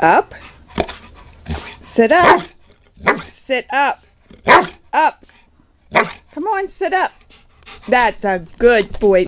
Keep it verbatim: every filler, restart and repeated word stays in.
Up. Sit up. Sit up. Up. Come on, sit up. That's a good boy.